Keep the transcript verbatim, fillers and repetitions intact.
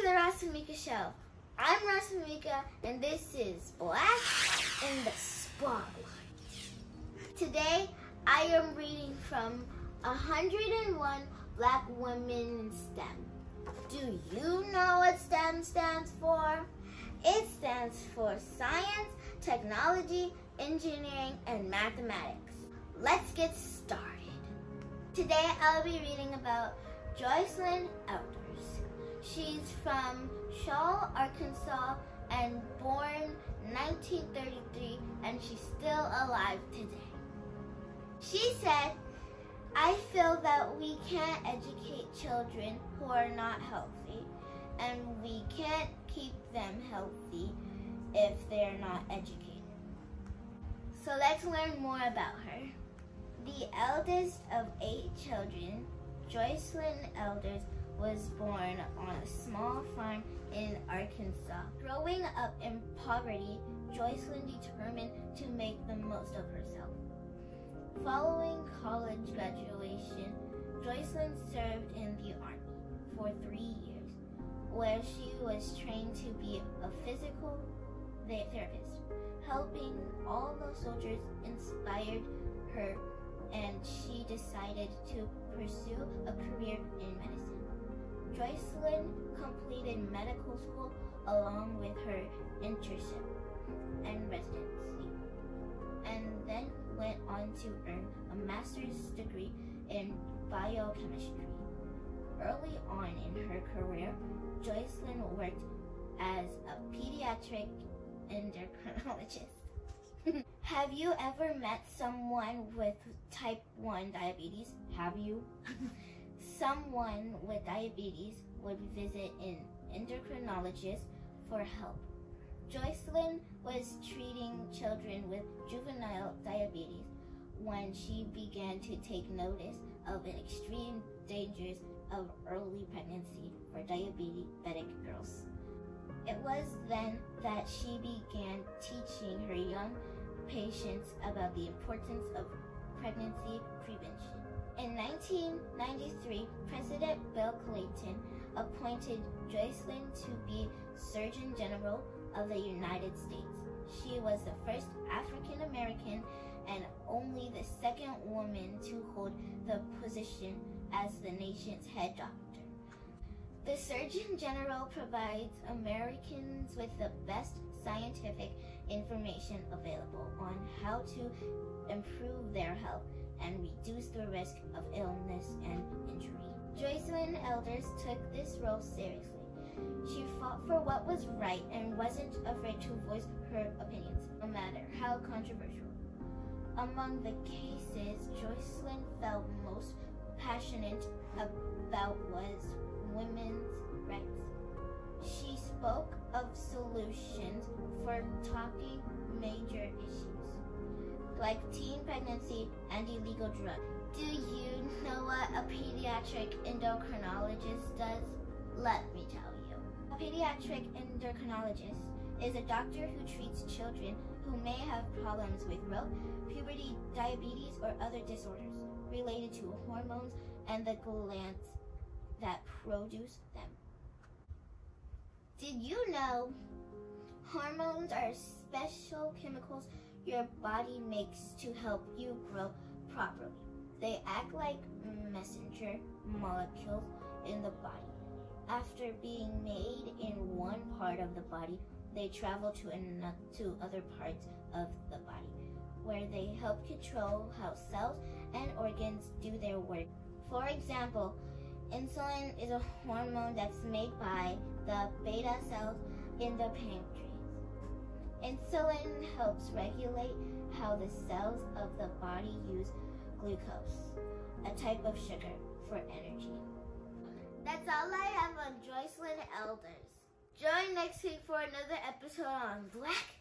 the Rasamika Show. I'm Rasamika, and this is Black in the Spotlight. Today, I am reading from one hundred and one Black Women in STEM. Do you know what STEM stands for? It stands for Science, Technology, Engineering, and Mathematics. Let's get started. Today, I'll be reading about Joycelyn Elders. She's from Shaw, Arkansas, and born nineteen thirty-three, and she's still alive today. She said, I feel that we can't educate children who are not healthy, and we can't keep them healthy if they're not educated. So let's learn more about her. The eldest of eight children, Joycelyn Elders was born on a small farm in Arkansas. Growing up in poverty, Joycelyn determined to make the most of herself. Following college graduation, Joycelyn served in the Army for three years, where she was trained to be a physical therapist. Helping all the soldiers inspired her, and she decided to pursue a career in medicine. Joycelyn completed medical school along with her internship and residency, and then went on to earn a master's degree in biochemistry. Early on in her career, Joycelyn worked as a pediatric endocrinologist. Have you ever met someone with type one diabetes? Have you? Someone with diabetes would visit an endocrinologist for help. Joycelyn was treating children with juvenile diabetes when she began to take notice of the extreme dangers of early pregnancy for diabetic girls. It was then that she began teaching her young patients about the importance of pregnancy prevention. In nineteen ninety-three, President Bill Clinton appointed Joycelyn to be Surgeon General of the United States. She was the first African American and only the second woman to hold the position as the nation's head doctor. The Surgeon General provides Americans with the best scientific information available on how to improve their health and reduce the risk of illness and injury. Joycelyn Elders took this role seriously. She fought for what was right and wasn't afraid to voice her opinions, no matter how controversial. Among the cases Joycelyn felt most passionate about was women's rights. She spoke of solutions for tackling major issues, like teen pregnancy and illegal drugs. Do you know what a pediatric endocrinologist does? Let me tell you. A pediatric endocrinologist is a doctor who treats children who may have problems with growth, puberty, diabetes, or other disorders related to hormones and the glands that produce them. Did you know hormones are special chemicals your body makes to help you grow properly? They act like messenger molecules in the body. After being made in one part of the body, they travel to, another, to other parts of the body, where they help control how cells and organs do their work. For example, insulin is a hormone that's made by the beta cells in the pancreas. Insulin helps regulate how the cells of the body use glucose, a type of sugar, for energy. That's all I have on Joycelyn Elders. Join next week for another episode on Black